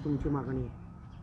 तुमची मागणी आहे?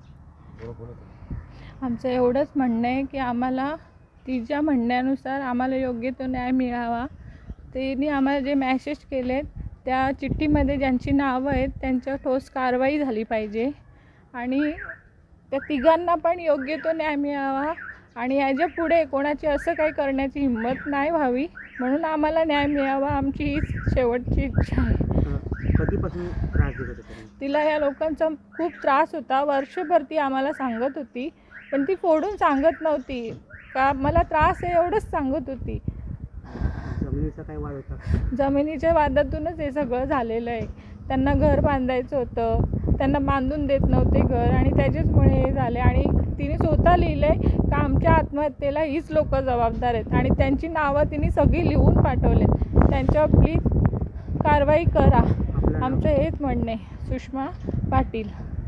आमचं एवढंच म्हणणं आहे की आम्हाला तिच्या म्हणण्यानुसार आम्हाला योग्य तो न्याय मिळावा. तिने आम्हाला जे मॅसेज केलेत त्या चिठ्ठीमध्ये ज्यांची नावं आहेत त्यांच्यावर ठोस कारवाई झाली पाहिजे आणि त्या तिघांना पण योग्य तो न्याय मिळावा आणि याच्या पुढे कोणाची असं काही करण्याची हिंमत नाही व्हावी म्हणून आम्हाला न्याय मिळावा. आमची हीच शेवटची इच्छा आहे. कधीपासून त्रास देत होते? तिला या लोकांचा खूप त्रास होता. वर्षभर ती आम्हाला सांगत होती, पण ती फोडून सांगत नव्हती का मला त्रास आहे एवढंच सांगत होती. जमिनीचा काय वाद होता? जमिनीच्या वादातूनच हे सगळं झालेलं आहे. त्यांना घर बांधायचं होतं, त्यांना बांधून देत नव्हते घर आणि त्याच्याचमुळे हे झाले. आणि तिने स्वतः लिहिलं आहे का आमच्या आत्महत्येला हीच लोक जबाबदार आहेत आणि त्यांची नावं तिने सगळी लिहून पाठवलेत. त्यांच्यावर प्लीज कारवाई करा, आमचं हेच म्हणणं आहे. सुषमा पाटील.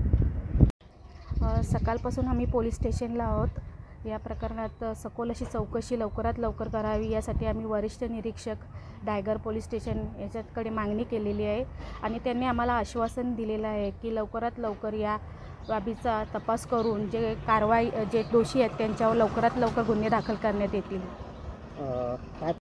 सकाळपासून आम्ही पोलीस स्टेशनला आहोत. या प्रकरणात सखोल अशी चौकशी लवकरात लवकर करावी यासाठी आम्ही वरिष्ठ निरीक्षक डायगर पोलीस स्टेशन याच्याकडे मागणी केलेली आहे आणि त्यांनी आम्हाला आश्वासन दिलेलं आहे की लवकरात लवकर या बाबीचा तपास करून जे दोषी आहेत त्यांच्यावर लवकरात लवकर गुन्हे दाखल करण्यात येतील.